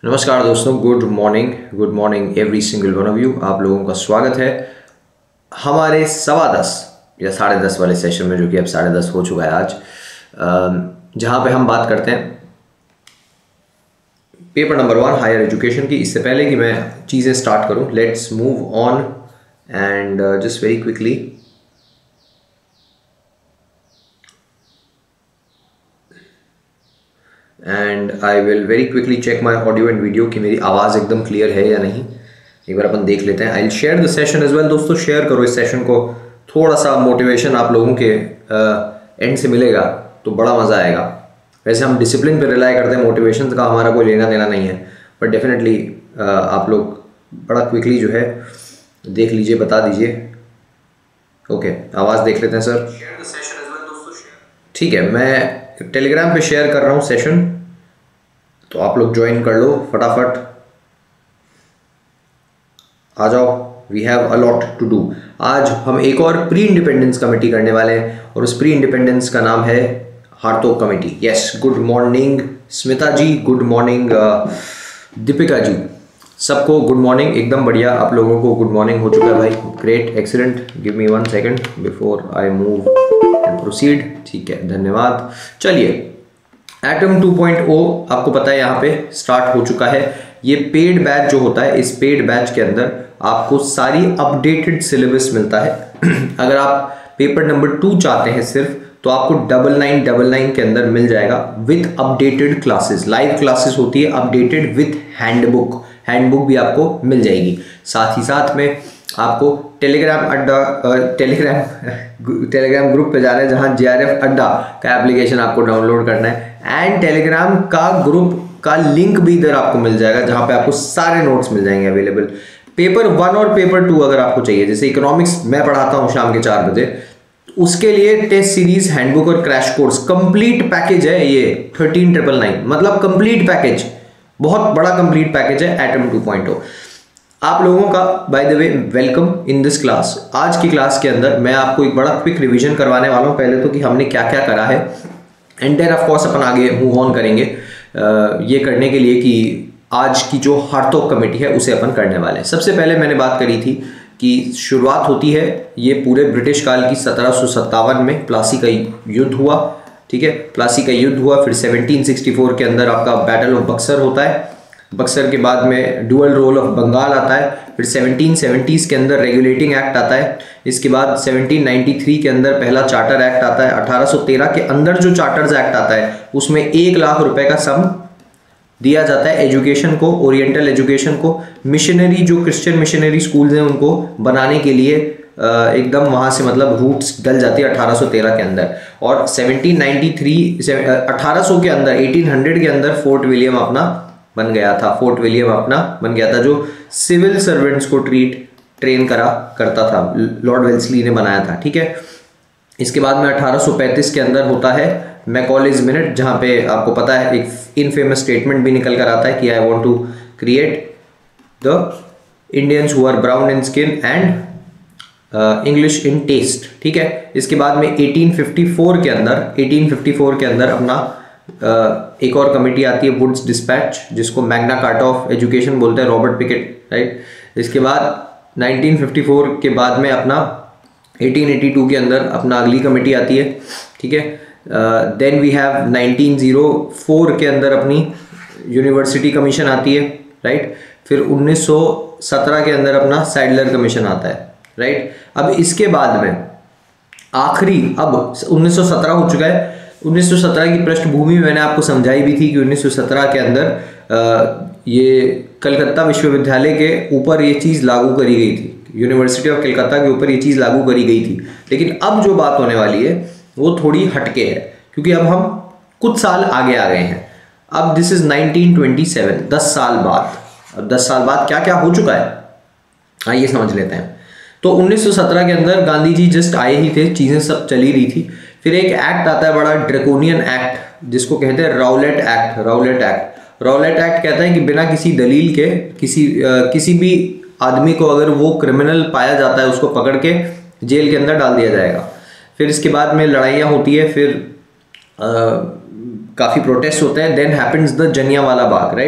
नमस्कार दोस्तों, good morning every single one of you. आप लोगों का स्वागत है हमारे 10:15 या 10:30 वाले सेशन में, जो कि अब 10:30 हो चुका है आज, जहाँ पे हम बात करते हैं पेपर नंबर 1 हायर एजुकेशन की। इससे पहले कि मैं चीज़ें स्टार्ट करूँ, let's move on and just very quickly and I will very quickly check my audio and video कि मेरी आवाज़ एकदम क्लियर है या नहीं। एक बार अपन देख लेते हैं। I will share the session as well. दोस्तों शेयर करो इस सेशन को, थोड़ा सा मोटिवेशन आप लोगों के एंड से मिलेगा तो बड़ा मज़ा आएगा। वैसे हम डिसिप्लिन पे रिलाई करते हैं, मोटिवेशन का हमारा कोई लेना देना नहीं है, बट डेफिनेटली आप लोग बड़ा क्विकली जो है देख लीजिए, बता दीजिए। ओके, आवाज़ देख लेते हैं सर। ठीक है, मैं टेलीग्राम पे शेयर कर रहा हूँ सेशन, तो आप लोग ज्वाइन कर लो फटाफट, आ जाओ। We have a lot to do. आज हम एक और प्री इंडिपेंडेंस कमेटी करने वाले हैं और उस प्री इंडिपेंडेंस का नाम है Hartog committee. Yes, good morning Smita ji, good morning Deepika ji, सबको गुड मॉर्निंग। एकदम बढ़िया, आप लोगों को गुड मॉर्निंग हो चुका है भाई। Great, excellent. Give me 1 second before I move and proceed. ठीक है, धन्यवाद। चलिए, एटम 2.0 आपको पता है यहाँ पे स्टार्ट हो चुका है। ये पेड बैच जो होता है, इस पेड बैच के अंदर आपको सारी अपडेटेड सिलेबस मिलता है। अगर आप पेपर नंबर 2 चाहते हैं सिर्फ, तो आपको 9999 के अंदर मिल जाएगा with updated classes. Live classes होती है, अपडेटेड विद हैंडबुक भी आपको मिल जाएगी। साथ ही साथ में आपको टेलीग्राम ग्रुप पे जाना है, जहां JRF अड्डा का एप्लीकेशन आपको डाउनलोड करना है, एंड टेलीग्राम का ग्रुप का लिंक भी इधर आपको मिल जाएगा, जहां पे आपको सारे नोट्स मिल जाएंगे अवेलेबल। पेपर 1 और पेपर 2 अगर आपको चाहिए, जैसे इकोनॉमिक्स मैं पढ़ाता हूं शाम के 4 बजे, उसके लिए टेस्ट सीरीज, हैंडबुक और क्रैश कोर्स कंप्लीट पैकेज है ये 13,999, मतलब कंप्लीट पैकेज, बहुत बड़ा कंप्लीट पैकेज है एटम 2.0। आप लोगों का by the way welcome in this class. आज की क्लास के अंदर मैं आपको एक बड़ा क्विक रिवीजन करवाने वाला हूं, पहले तो कि हमने क्या क्या करा है, एंड देन ऑफ कोर्स अपन आगे मूव ऑन करेंगे ये करने के लिए कि आज की जो हार्तोग कमेटी है उसे अपन करने वाले हैं। सबसे पहले मैंने बात करी थी कि शुरुआत होती है ये पूरे ब्रिटिश काल की 1757 में प्लासी का युद्ध हुआ। ठीक है, प्लासी का युद्ध हुआ, फिर 1764 के अंदर आपका बैटल ऑफ बक्सर होता है। बक्सर के बाद में डुअल रोल ऑफ बंगाल आता है, फिर 1770s के अंदर रेगुलेटिंग एक्ट आता है। इसके बाद 1793 के अंदर पहला चार्टर एक्ट आता है। 1813 के अंदर जो चार्टर्स एक्ट आता है उसमें 1 लाख रुपए का सम दिया जाता है एजुकेशन को, ओरिएंटल एजुकेशन को। मिशनरी जो क्रिश्चियन मिशनरी स्कूल्स हैं उनको बनाने के लिए एकदम वहाँ से मतलब रूट्स डल जाती है 1813 के अंदर। और 1800 के अंदर 1800 के अंदर फोर्ट विलियम अपना बन गया था, जो सिविल सर्वेंट्स को ट्रेन करता था, लॉर्ड वेल्सली ने बनाया था। ठीक है, इसके बाद में 1835 के अंदर होता है मैकॉलेज मिनट, जहाँ पे आपको पता है एक इनफेमस स्टेटमेंट भी निकल कर आता है कि I want to create the Indians who are brown in skin and English in taste. ठीक है, इसके बाद में 1854 के अंदर अपना एक और कमेटी आती है, वुड्स डिस्पैच, जिसको मैग्ना कार्टा ऑफ एजुकेशन बोलते हैं, रॉबर्ट पिकेट, राइट। इसके बाद 1954 के बाद में अपना 1882 के अंदर अपना अगली कमेटी आती है। ठीक है, देन वी हैव 1904 के अंदर अपनी यूनिवर्सिटी कमीशन आती है, राइट। फिर 1917 के अंदर अपना सैडलर कमीशन आता है, राइट। अब इसके बाद में आखिरी, अब 1917 हो चुका है। 1917 की पृष्ठभूमि मैंने आपको समझाई भी थी कि 1917 के अंदर ये कलकत्ता विश्वविद्यालय के ऊपर ये चीज़ लागू करी गई थी, यूनिवर्सिटी ऑफ कलकत्ता के ऊपर ये चीज़ लागू करी गई थी। लेकिन अब जो बात होने वाली है वो थोड़ी हटके है, क्योंकि अब हम कुछ साल आगे आ गए हैं। अब दिस इज 1927, 10 साल बाद। अब 10 साल बाद क्या क्या हो चुका है, आइए समझ लेते हैं। तो 1917 के अंदर गांधी जी जस्ट आए ही थे, चीज़ें सब चली रही थी। फिर एक एक्ट आता है बड़ा ड्रैकोनियन एक्ट, जिसको कहते हैं राउलेट एक्ट कहता है कि बिना किसी दलील के किसी भी आदमी को अगर वो क्रिमिनल पाया जाता है, उसको पकड़ के जेल के अंदर डाल दिया जाएगा। फिर इसके बाद में लड़ाइयाँ होती है, फिर काफ़ी प्रोटेस्ट होते हैं। Then happens the Jallianwala Bagh, right.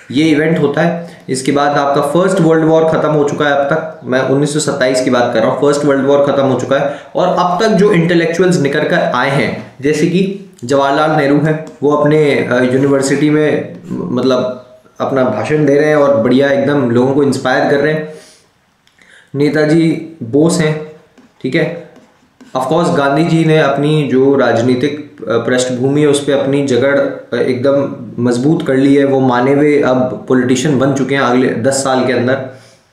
ये इवेंट होता है। इसके बाद आपका फर्स्ट वर्ल्ड वॉर खत्म हो चुका है अब तक, मैं 1927 की बात कर रहा हूँ, फर्स्ट वर्ल्ड वॉर खत्म हो चुका है। और अब तक जो इंटेलेक्चुअल्स निकल कर आए हैं, जैसे कि जवाहरलाल नेहरू हैं, वो अपने यूनिवर्सिटी में मतलब अपना भाषण दे रहे हैं और बढ़िया एकदम लोगों को इंस्पायर कर रहे हैं। नेताजी बोस हैं, ठीक है। ऑफ कोर्स गांधी जी ने अपनी जो राजनीतिक पृष्ठभूमि है उस पर अपनी जगड़ एकदम मजबूत कर ली है, वो माने हुए अब पॉलिटिशियन बन चुके हैं अगले 10 साल के अंदर,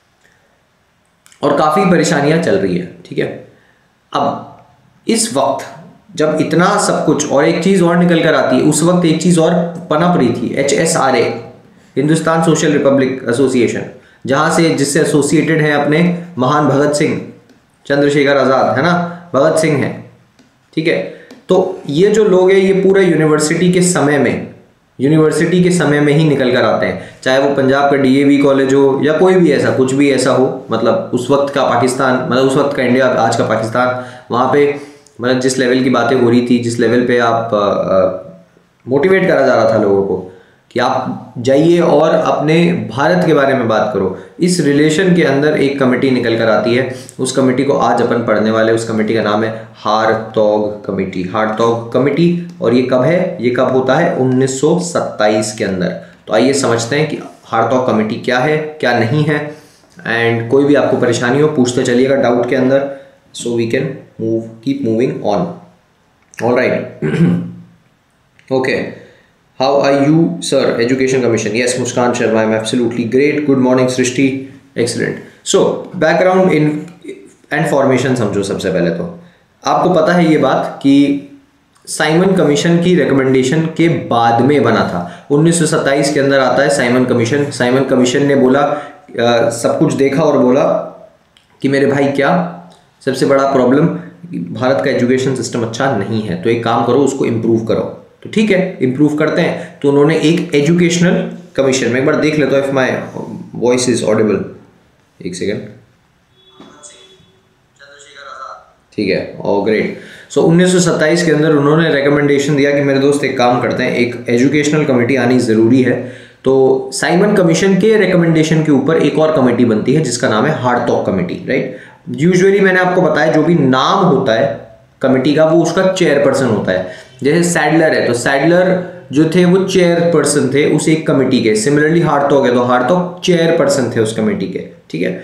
और काफ़ी परेशानियां चल रही है, ठीक है। अब इस वक्त जब इतना सब कुछ, और एक चीज़ और निकल कर आती है, उस वक्त एक चीज़ और पनप रही थी, HSRA, Hindustan social republic association, जहाँ से जिससे एसोसिएटेड हैं अपने महान भगत सिंह, चंद्रशेखर आज़ाद, है ना, भगत सिंह हैं, ठीक है। तो ये जो लोग हैं ये पूरा यूनिवर्सिटी के समय में ही निकल कर आते हैं, चाहे वो पंजाब का DAV कॉलेज हो या कोई भी ऐसा, कुछ भी ऐसा हो, मतलब उस वक्त का पाकिस्तान, मतलब उस वक्त का इंडिया, आज का पाकिस्तान, वहाँ पे मतलब जिस लेवल की बातें हो रही थी, जिस लेवल पे आप मोटिवेट करा जा रहा था लोगों को कि आप जाइए और अपने भारत के बारे में बात करो, इस रिलेशन के अंदर एक कमेटी निकल कर आती है। उस कमेटी को आज अपन पढ़ने वाले, उस कमेटी का नाम है हारतोग कमेटी, हारतोग कमेटी। और ये कब है, ये कब होता है, 1927 के अंदर। तो आइए समझते हैं कि हारतोग कमेटी क्या है, क्या नहीं है, एंड कोई भी आपको परेशानी हो पूछते चलिएगा डाउट के अंदर, so we can keep moving on. Alright, okay, how are you sir, education commission? Yes, Muskan Sharma, I'm absolutely great. Good morning Srishti, excellent. So background in and formation समझो। सबसे पहले तो आपको पता है ये बात कि साइमन कमीशन की रिकमेंडेशन के बाद में बना था, 1927 के अंदर आता है साइमन कमीशन। साइमन कमीशन ने बोला, सब कुछ देखा और बोला कि मेरे भाई क्या सबसे बड़ा प्रॉब्लम, भारत का एजुकेशन सिस्टम अच्छा नहीं है, तो एक काम करो, उसको इम्प्रूव करो। तो ठीक है, इम्प्रूव करते हैं। तो उन्होंने एक एजुकेशनल कमीशन, मैं एक बार देख लेता हूँ if my voice is audible, एक सेकेंड, ठीक है, ओ ग्रेट। सो 1927 के अंदर उन्होंने रिकमेंडेशन दिया कि मेरे दोस्त एक काम करते हैं, एक एजुकेशनल कमेटी आनी ज़रूरी है। तो साइमन कमीशन के रिकमेंडेशन के ऊपर एक और कमेटी बनती है जिसका नाम है हारतोग कमेटी, राइट। यूजुअली मैंने आपको बताया जो भी नाम होता है कमेटी का वो उसका चेयरपर्सन होता है। जैसे सैडलर है तो सैडलर जो थे वो चेयरपर्सन थे उस एक कमेटी के। सिमिलरली हारतोग है तो हारतोग चेयरपर्सन थे उस कमेटी के, ठीक है,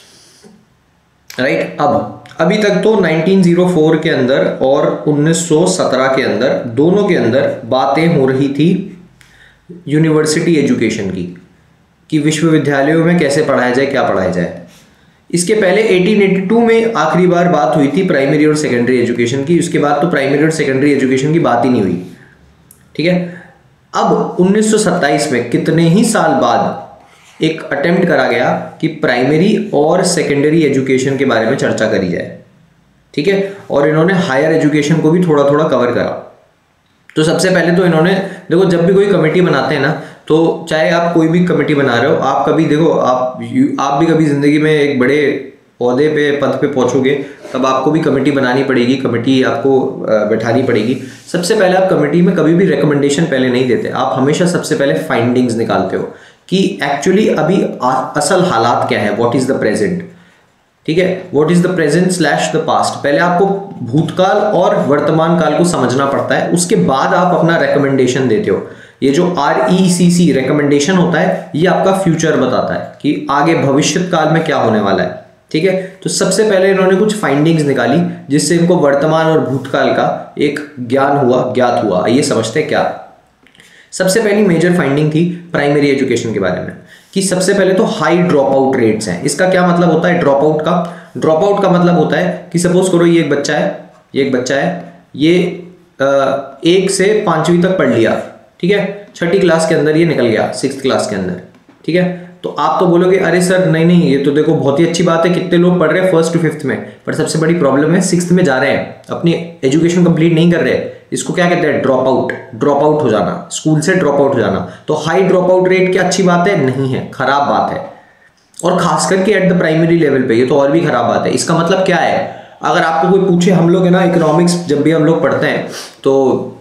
राइट। अब अभी तक तो 1904 के अंदर और 1917 के अंदर, दोनों के अंदर बातें हो रही थी यूनिवर्सिटी एजुकेशन की, कि विश्वविद्यालयों में कैसे पढ़ाया जाए, क्या पढ़ाया जाए। इसके पहले 1882 में आखिरी बार बात हुई थी प्राइमरी और सेकेंडरी एजुकेशन की, उसके बाद तो प्राइमरी और सेकेंडरी एजुकेशन की बात ही नहीं हुई, ठीक है। अब 1927 में कितने ही साल बाद एक अटेम्प्ट करा गया कि प्राइमरी और सेकेंडरी एजुकेशन के बारे में चर्चा करी जाए, ठीक है। और इन्होंने हायर एजुकेशन को भी थोड़ा थोड़ा कवर करा। तो सबसे पहले तो इन्होंने, देखो जब भी कोई कमेटी बनाते हैं ना, तो चाहे आप कोई भी कमेटी बना रहे हो, आप कभी देखो आप भी कभी ज़िंदगी में एक बड़े पौधे पे, पद पे पहुंचोगे, तब आपको भी कमेटी बनानी पड़ेगी, कमेटी आपको बैठानी पड़ेगी। सबसे पहले आप कमेटी में कभी भी रिकमेंडेशन पहले नहीं देते, आप हमेशा सबसे पहले फाइंडिंग्स निकालते हो कि एक्चुअली अभी असल हालात क्या है, व्हाट इज़ द प्रेजेंट, ठीक है, what is the present slash the past. पहले आपको भूतकाल और वर्तमान काल को समझना पड़ता है, उसके बाद आप अपना रिकमेंडेशन देते हो। ये जो RECC रिकमेंडेशन होता है ये आपका फ्यूचर बताता है कि आगे भविष्य काल में क्या होने वाला है, ठीक है। तो सबसे पहले इन्होंने कुछ फाइंडिंग्स निकाली जिससे इनको वर्तमान और भूतकाल का एक ज्ञात हुआ। ये समझते हैं क्या। सबसे पहली मेजर फाइंडिंग थी प्राइमरी एजुकेशन के बारे में, कि सबसे पहले तो हाई ड्रॉप आउट रेट्स हैं। इसका क्या मतलब होता है ड्रॉप आउट का मतलब होता है कि सपोज करो ये एक बच्चा है, ये 1 से 5वीं तक पढ़ लिया, ठीक है, 6ठी क्लास के अंदर ये निकल गया 6th क्लास के अंदर, ठीक है। तो आप तो बोलोगे अरे सर नहीं ये तो देखो बहुत ही अच्छी बात है, कितने लोग पढ़ रहे हैं 1st to 5th में, पर सबसे बड़ी प्रॉब्लम है 6th में जा रहे हैं, अपनी एजुकेशन कंप्लीट नहीं कर रहे। इसको क्या कहते हैं, ड्रॉप आउट हो जाना, स्कूल से ड्रॉप आउट हो जाना। तो हाई ड्रॉप आउट रेट क्या अच्छी बात है? नहीं है, खराब बात है, और खास करके एट द प्राइमरी लेवल पे ये तो और भी खराब बात है। इसका मतलब क्या है, अगर आपको कोई पूछे, हम लोग है ना इकोनॉमिक्स जब भी हम लोग पढ़ते हैं तो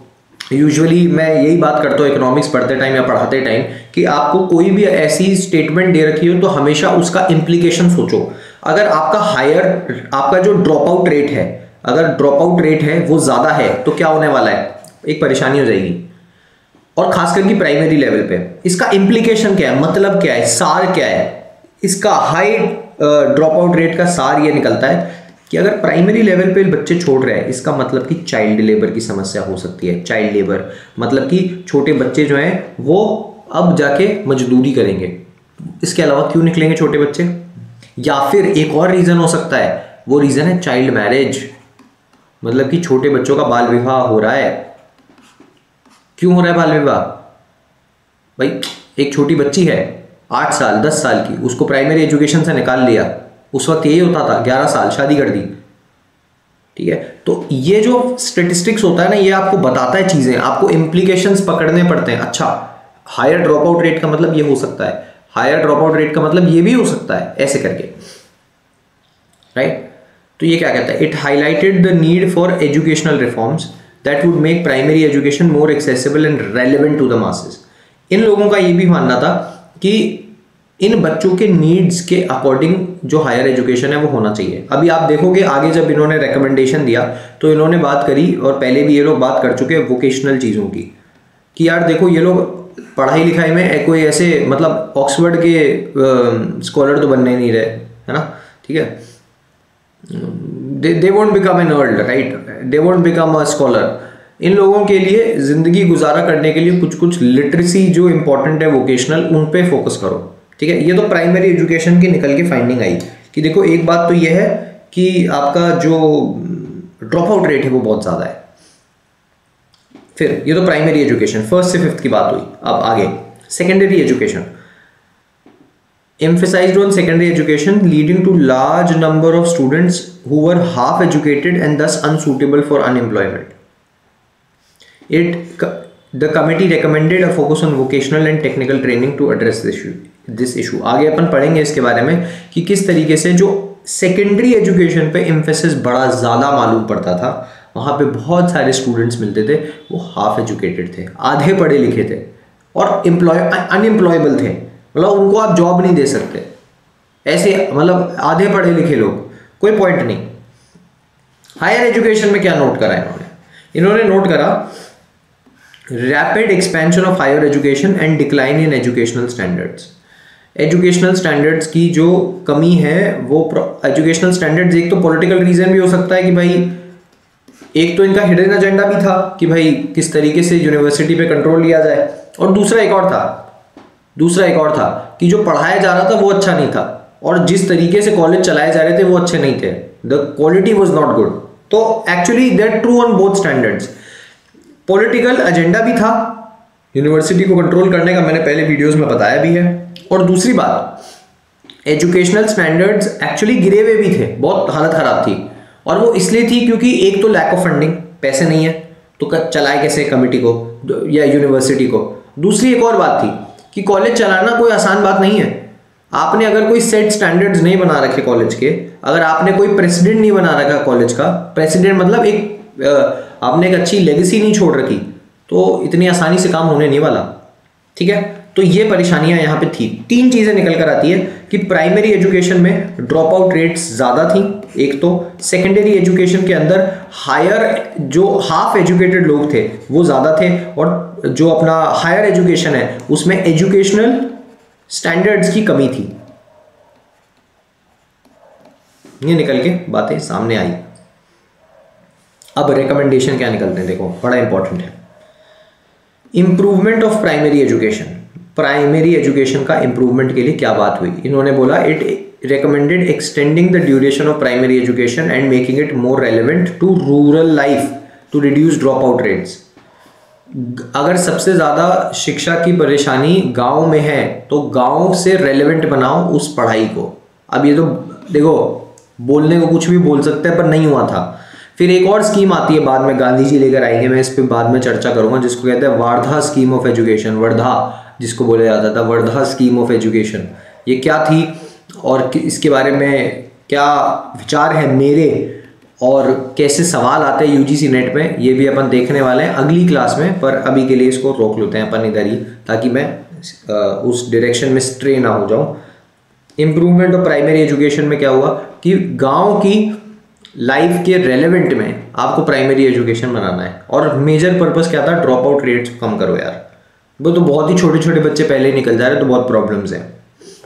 यूजुअली मैं यही बात करता हूँ इकोनॉमिक्स पढ़ते टाइम या पढ़ाते टाइम कि आपको कोई भी ऐसी स्टेटमेंट दे रखी हो तो हमेशा उसका इम्प्लीकेशन सोचो। अगर आपका जो ड्रॉप आउट रेट है, अगर ड्रॉप आउट रेट है वो ज़्यादा है तो क्या होने वाला है, एक परेशानी हो जाएगी। और खास करके प्राइमरी लेवल पे इसका इम्प्लीकेशन क्या है, मतलब क्या है, सार क्या है इसका। हाई ड्रॉप आउट रेट का सार ये निकलता है कि अगर प्राइमरी लेवल पे बच्चे छोड़ रहे हैं, इसका मतलब कि चाइल्ड लेबर की समस्या हो सकती है। चाइल्ड लेबर मतलब कि छोटे बच्चे जो हैं वो अब जाके मजदूरी करेंगे। इसके अलावा क्यों निकलेंगे छोटे बच्चे, या फिर एक और रीज़न हो सकता है, वो रीज़न है चाइल्ड मैरिज, मतलब कि छोटे बच्चों का बाल विवाह हो रहा है। क्यों हो रहा है बाल विवाह, भाई एक छोटी बच्ची है 8 साल 10 साल की, उसको प्राइमरी एजुकेशन से निकाल लिया, उस वक्त यही होता था 11 साल शादी कर दी, ठीक है। तो ये जो स्टेटिस्टिक्स होता है ना, ये आपको बताता है चीज़ें, आपको इम्प्लीकेशंस पकड़ने पड़ते हैं। अच्छा, हायर ड्रॉप आउट रेट का मतलब ये हो सकता है, हायर ड्रॉप आउट रेट का मतलब ये भी हो सकता है, ऐसे करके, राइट। तो ये क्या कहता है, it highlighted the need for educational reforms that would make primary education more accessible and relevant to the masses. इन लोगों का ये भी मानना था कि इन बच्चों के नीड्स के अकॉर्डिंग जो हायर एजुकेशन है वो होना चाहिए। अभी आप देखोगे आगे जब इन्होंने रिकमेंडेशन दिया तो इन्होंने बात करी, और पहले भी ये लोग बात कर चुके हैं वोकेशनल चीज़ों की, कि यार देखो ये लोग पढ़ाई लिखाई में कोई ऐसे मतलब ऑक्सफोर्ड के स्कॉलर तो बनने नहीं रहे, है ना, ठीक है। They won't become an earl, right, they won't become a scholar. इन लोगों के लिए ज़िंदगी गुजारा करने के लिए कुछ कुछ लिटरेसी जो इंपॉर्टेंट है वोकेशनल, उन पे फोकस करो, ठीक है। ये तो प्राइमरी एजुकेशन की निकल के फाइंडिंग आई कि देखो एक बात तो ये है कि आपका जो ड्रॉप आउट रेट है वो बहुत ज़्यादा है। फिर ये तो प्राइमरी एजुकेशन, फर्स्ट से फिफ्थ की बात हुई। अब आगे secondary education, emphasized on secondary education leading to large number of students who were half educated and thus unsuitable for unemployment. The committee recommended a focus on vocational and technical training to address this issue. आगे अपन पढ़ेंगे इसके बारे में कि किस तरीके से जो सेकेंडरी एजुकेशन पे एम्फेसिस बड़ा ज़्यादा मालूम पड़ता था, वहाँ पे बहुत सारे स्टूडेंट्स मिलते थे वो हाफ एजुकेटेड थे, आधे पढ़े लिखे थे और अनएम्प्लॉयबल थे, मतलब उनको आप जॉब नहीं दे सकते, ऐसे मतलब आधे पढ़े लिखे लोग, कोई पॉइंट नहीं। हायर एजुकेशन में क्या नोट करा इन्होंने नोट करा rapid expansion of higher education and decline in educational standards. Educational standards की जो कमी है वो एजुकेशनल स्टैंडर्ड्स, एक तो पॉलिटिकल रीजन भी हो सकता है कि भाई एक तो इनका हिडन एजेंडा भी था कि भाई किस तरीके से यूनिवर्सिटी पे कंट्रोल लिया जाए, और दूसरा एक और था कि जो पढ़ाया जा रहा था वो अच्छा नहीं था, और जिस तरीके से कॉलेज चलाए जा रहे थे वो अच्छे नहीं थे, the quality was not good. तो actually that true on both standards. Political agenda भी था यूनिवर्सिटी को कंट्रोल करने का, मैंने पहले वीडियोस में बताया भी है, और दूसरी बात एजुकेशनल स्टैंडर्ड्स एक्चुअली गिरे हुए भी थे, बहुत हालत खराब थी, और वो इसलिए थी क्योंकि एक तो लैक ऑफ फंडिंग, पैसे नहीं है तो चलाए कैसे कमेटी को या यूनिवर्सिटी को। दूसरी एक और बात थी कि कॉलेज चलाना कोई आसान बात नहीं है। आपने अगर कोई सेट स्टैंडर्ड्स नहीं बना रखे कॉलेज के, अगर आपने कोई प्रेसिडेंट नहीं बना रखा कॉलेज का, प्रेसिडेंट मतलब आपने एक अच्छी लेगेसी नहीं छोड़ रखी, तो इतनी आसानी से काम होने नहीं वाला, ठीक है। तो ये परेशानियां यहाँ पे थी। 3 चीज़ें निकल कर आती है कि प्राइमरी एजुकेशन में ड्रॉप आउट रेट्स ज़्यादा थी, एक तो सेकेंडरी एजुकेशन के अंदर हायर जो हाफ एजुकेटेड लोग थे वो ज़्यादा थे, और जो अपना हायर एजुकेशन है उसमें एजुकेशनल स्टैंडर्ड्स की कमी थी। ये निकल के बातें सामने आई। अब रिकमेंडेशन क्या निकलते हैं, देखो बड़ा इंपॉर्टेंट है। Improvement of primary education, primary education का इंप्रूवमेंट के लिए क्या बात हुई, इन्होंने बोला it recommended extending the duration of primary education and making it more relevant to rural life to reduce drop out rates. अगर सबसे ज़्यादा शिक्षा की परेशानी गांव में है तो गांव से रेलेवेंट बनाओ उस पढ़ाई को। अब ये तो देखो बोलने को कुछ भी बोल सकते हैं पर नहीं हुआ था। फिर एक और स्कीम आती है बाद में, गांधी जी लेकर आएंगे, मैं इस पर बाद में चर्चा करूंगा, जिसको कहते हैं Wardha scheme of education, Wardha जिसको बोला जाता था, वर्धा स्कीम ऑफ एजुकेशन। ये क्या थी और इसके बारे में क्या विचार है मेरे, और कैसे सवाल आते हैं यूजीसी नेट में ये भी अपन देखने वाले हैं अगली क्लास में, पर अभी के लिए इसको रोक लेते हैं अपन इधर ही, ताकि मैं उस डायरेक्शन में स्ट्रे ना हो जाऊं। इम्प्रूवमेंट ऑफ प्राइमरी एजुकेशन में क्या हुआ कि गांव की लाइफ के रेलेवेंट में आपको प्राइमरी एजुकेशन बनाना है, और मेजर पर्पस क्या था, ड्रॉप आउट रेट्स कम करो यार। वो तो बहुत ही छोटे छोटे बच्चे पहले ही निकल जा रहे, तो बहुत प्रॉब्लम्स हैं।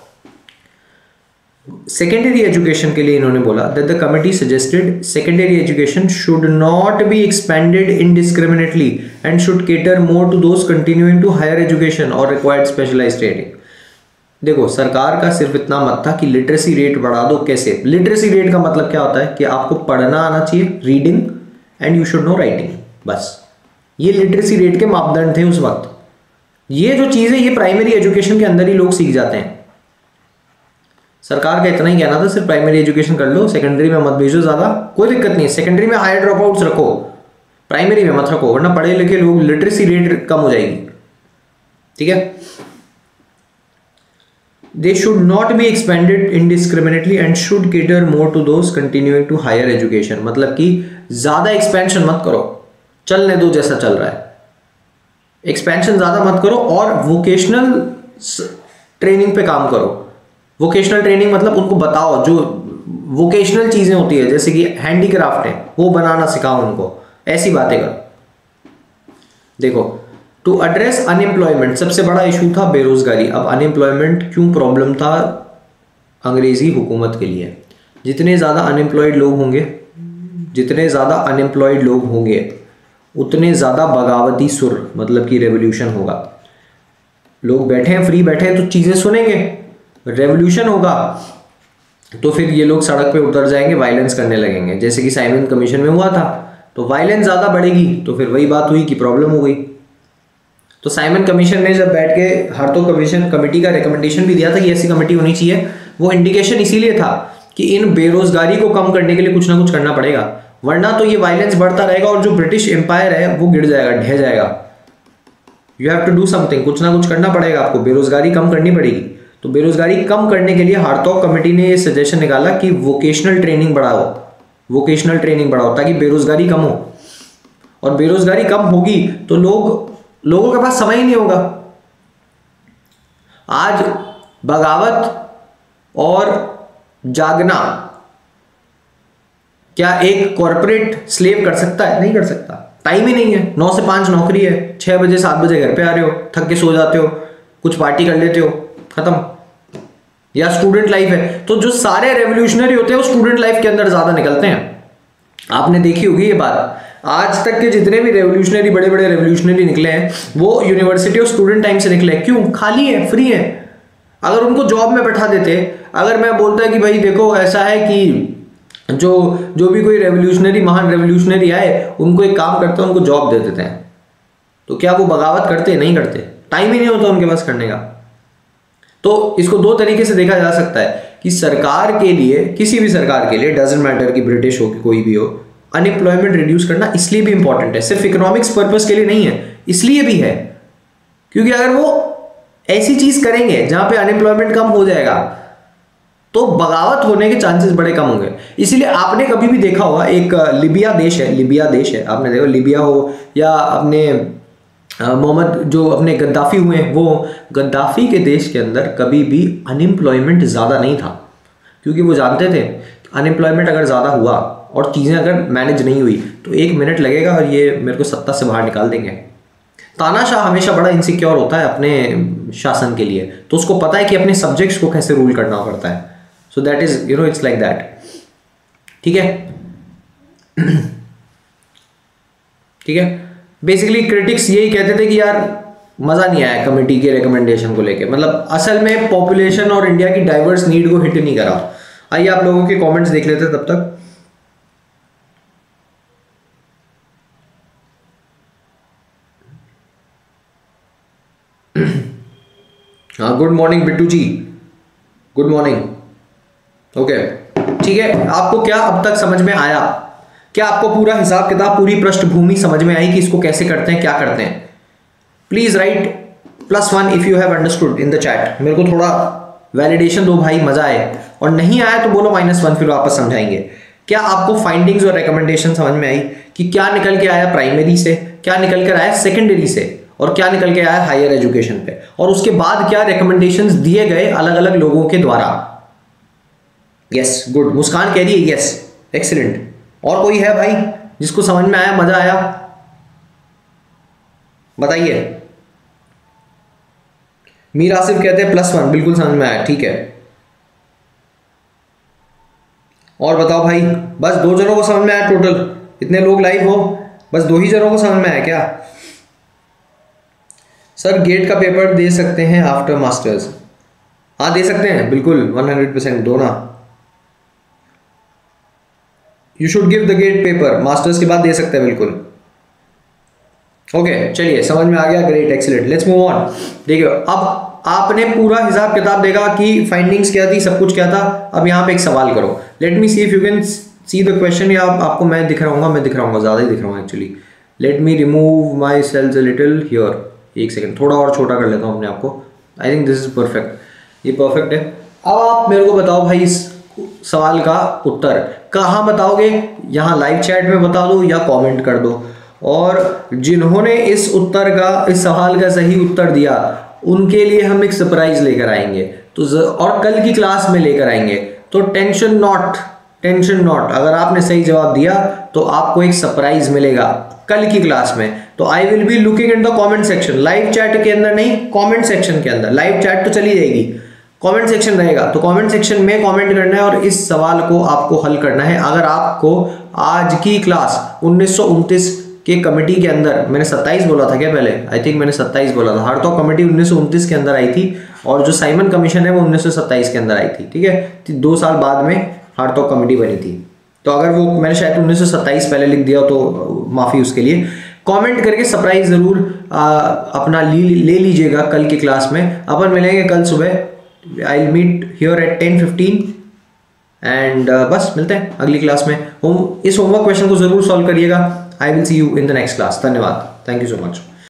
सेकेंडरी एजुकेशन के लिए इन्होंने बोला that the committee suggested secondary education should not be expanded indiscriminately and should cater more to those continuing to higher education और रिक्वायर्ड स्पेशलाइज्ड ट्रेनिंग। देखो, सरकार का सिर्फ इतना मत था कि लिटरेसी रेट बढ़ा दो। कैसे? लिटरेसी रेट का मतलब क्या होता है कि आपको पढ़ना आना चाहिए, reading, and you should know writing, बस। ये लिटरेसी रेट के मापदंड थे उस वक्त। ये जो चीज़ें ये प्राइमरी एजुकेशन के अंदर ही लोग सीख जाते हैं। सरकार का इतना ही कहना था, सिर्फ प्राइमरी एजुकेशन कर लो, सेकेंडरी में मत भेजो ज़्यादा, कोई दिक्कत नहीं है। सेकेंडरी में हायर ड्रॉप आउट्स रखो, प्राइमरी में मत रखो, वरना पढ़े लिखे लोग लिटरेसी रेट कम हो जाएगी। ठीक है? They should not be expanded indiscriminately and should cater more to those continuing to higher education। मतलब कि ज़्यादा एक्सपेंशन मत करो, चलने दो जैसा चल रहा है, एक्सपेंशन ज़्यादा मत करो, और वोकेशनल ट्रेनिंग पे काम करो। वोकेशनल ट्रेनिंग मतलब उनको बताओ जो वोकेशनल चीज़ें होती है, जैसे कि हैंडीक्राफ्ट है, वो बनाना सिखाओ उनको, ऐसी बातें करो। देखो, टू एड्रेस अनएम्प्लॉयमेंट, सबसे बड़ा इशू था बेरोजगारी। अब अनएम्प्लॉयमेंट क्यों प्रॉब्लम था अंग्रेजी हुकूमत के लिए? जितने ज़्यादा अनएम्प्लॉयड लोग होंगे, जितने ज़्यादा अनएम्प्लॉयड लोग होंगे, उतने ज़्यादा बगावती सुर, मतलब कि रेवोल्यूशन होगा। लोग बैठे हैं, फ्री बैठे हैं, तो चीज़ें सुनेंगे, रेवोल्यूशन होगा, तो फिर ये लोग सड़क पे उतर जाएंगे, वायलेंस करने लगेंगे, जैसे कि साइमन कमीशन में हुआ था। तो वायलेंस ज़्यादा बढ़ेगी, तो फिर वही बात हुई कि प्रॉब्लम हो गई। तो साइमन कमीशन ने जब बैठ के हार्थो कमीशन कमेटी का रिकमेंडेशन भी दिया था कि ऐसी कमेटी होनी चाहिए, वो इंडिकेशन इसीलिए था कि इन बेरोजगारी को कम करने के लिए कुछ ना कुछ करना पड़ेगा, वरना तो ये वायलेंस बढ़ता रहेगा और जो ब्रिटिश एम्पायर है वो गिर जाएगा, ढह जाएगा। You have to do something, कुछ ना कुछ करना पड़ेगा आपको, बेरोजगारी कम करनी पड़ेगी। तो बेरोजगारी कम करने के लिए हार्थो कमेटी ने ये सजेशन निकाला कि वोकेशनल ट्रेनिंग बढ़ाओ, वोकेशनल ट्रेनिंग बढ़ाओ, ताकि बेरोजगारी कम हो। और बेरोजगारी कम होगी तो लोगों के पास समय ही नहीं होगा। आज बगावत और जागना क्या एक कॉर्पोरेट स्लेव कर सकता है? नहीं कर सकता, टाइम ही नहीं है। 9 से 5 नौकरी है, 6 बजे 7 बजे घर पे आ रहे हो, थक के सो जाते हो, कुछ पार्टी कर लेते हो, खत्म। या स्टूडेंट लाइफ है, तो जो सारे रेवोल्यूशनरी होते हैं वो स्टूडेंट लाइफ के अंदर ज्यादा निकलते हैं। आपने देखी होगी ये बात, आज तक के जितने भी रेवोल्यूशनरी, बड़े बड़े रेवोल्यूशनरी निकले हैं, वो यूनिवर्सिटी और स्टूडेंट टाइम से निकले। क्यों? खाली है, फ्री है। अगर उनको जॉब में बैठा देते, अगर मैं बोलता कि भाई देखो ऐसा है कि जो भी कोई रेवोल्यूशनरी, महान रेवोल्यूशनरी आए, उनको एक काम करते हैं, उनको जॉब दे देते हैं, तो क्या वो बगावत करते? नहीं करते, टाइम ही नहीं होता उनके पास करने का। तो इसको 2 तरीके से देखा जा सकता है कि सरकार के लिए, किसी भी सरकार के लिए, डजंट मैटर कि ब्रिटिश हो कि कोई भी हो, अनएम्प्लॉयमेंट रिड्यूस करना इसलिए भी इंपॉर्टेंट है, सिर्फ इकोनॉमिक्स पर्पस के लिए नहीं है, इसलिए भी है क्योंकि अगर वो ऐसी चीज करेंगे जहां पे अनएम्प्लॉयमेंट कम हो जाएगा तो बगावत होने के चांसेस बड़े कम होंगे। इसीलिए आपने कभी भी देखा होगा, एक लिबिया देश है, आपने देखा, लिबिया हो या अपने मोहम्मद जो अपने गद्दाफी हुए, वो गद्दाफी के देश के अंदर कभी भी अनएम्प्लॉयमेंट ज़्यादा नहीं था, क्योंकि वो जानते थे अनएम्प्लॉयमेंट अगर ज़्यादा हुआ और चीज़ें अगर मैनेज नहीं हुई तो 1 मिनट लगेगा और ये मेरे को सत्ता से बाहर निकाल देंगे। तानाशाह हमेशा बड़ा इनसिक्योर होता है अपने शासन के लिए, तो उसको पता है कि अपने सब्जेक्ट्स को कैसे रूल करना पड़ता है। So that is it's like that. ठीक है, ठीक है। बेसिकली क्रिटिक्स यही कहते थे कि यार मज़ा नहीं आया कमेटी के रिकमेंडेशन को लेके, मतलब असल में पॉपुलेशन और इंडिया की डाइवर्स नीड को हिट नहीं करा। आइए आप लोगों के कमेंट्स देख लेते तब तक। हाँ, good morning Bittu ji, good morning. Okay, ठीक है। आपको क्या अब तक समझ में आया? क्या आपको पूरा हिसाब किताब, पूरी पृष्ठभूमि समझ में आई कि इसको कैसे करते हैं, क्या करते हैं? Please write +1 if you have understood in the chat. मेरे को थोड़ा वैलिडेशन दो भाई, मजा आए, और नहीं आया तो बोलो -1, फिर वापस समझाएंगे। क्या आपको फाइंडिंग्स और रिकमेंडेशन समझ में आई कि क्या निकल के आया प्राइमरी से, क्या निकल कर आया सेकेंडरी से, और क्या निकल के आया हायर एजुकेशन पे, और उसके बाद क्या रिकमेंडेशंस दिए गए अलग अलग लोगों के द्वारा? Yes, good. मुस्कान कह रही है यस, एक्सीलेंट। और कोई है भाई जिसको समझ में आया, मजा आया, बताइए। मीर आसिफ कहते हैं +1, बिल्कुल समझ में आया, ठीक है। और बताओ भाई, बस 2 जनों को समझ में आया टोटल? इतने लोग लाइव हो, बस 2 ही जनों को समझ में आया क्या? सर गेट का पेपर दे सकते हैं आफ्टर मास्टर्स? हाँ दे सकते हैं, बिल्कुल 100% दो ना। You should give the GATE paper, masters के बाद दे सकते हैं बिल्कुल। ओके चलिए, समझ में आ गया, great, excellent, let's move on. देखिए अब आपने पूरा हिसाब किताब देखा कि फाइंडिंग्स क्या थी, सब कुछ क्या था। अब यहाँ पे एक सवाल करो, let me see if you can see the question. या आपको मैं दिख रहा हूँ, ज़्यादा ही दिख रहा हूँ actually. Let me remove my self a little here, एक सेकेंड, थोड़ा और छोटा कर लेता हूँ अपने आप को। I think this is perfect, ये परफेक्ट है। अब आप मेरे को बताओ भाई, इस सवाल का उत्तर कहाँ बताओगे? यहाँ लाइव चैट में बता दो या कमेंट कर दो। और जिन्होंने इस सवाल का सही उत्तर दिया उनके लिए हम एक सरप्राइज लेकर आएंगे, तो और कल की क्लास में लेकर आएंगे। तो टेंशन नॉट, अगर आपने सही जवाब दिया तो आपको एक सरप्राइज मिलेगा कल की क्लास में। तो I will be looking in the comment section, live chat के अंदर नहीं, कमेंट सेक्शन के अंदर। लाइव चैट तो चली जाएगी, कमेंट सेक्शन रहेगा, तो कमेंट सेक्शन में कमेंट करना है और इस सवाल को आपको हल करना है। अगर आपको आज की क्लास 1929 के कमेटी के अंदर, मैंने 27 बोला था क्या पहले? आई थिंक मैंने 27 बोला था। हार्टॉग कमेटी 1929 के अंदर आई थी और जो साइमन कमीशन है वो 1927 के अंदर आई थी, ठीक है। 2 साल बाद में हार्टॉग कमेटी बनी थी। तो अगर वो मैंने शायद 1927 पहले लिख दिया तो माफ़ी उसके लिए। कमेंट करके सरप्राइज ज़रूर अपना ले लीजिएगा कल की क्लास में। अपन मिलेंगे कल सुबह, I will meet here at 10:15 and बस मिलते हैं अगली क्लास में। इस होमवर्क क्वेश्चन को ज़रूर सॉल्व करिएगा। I will see you in the next class. धन्यवाद, थैंक यू सो मच।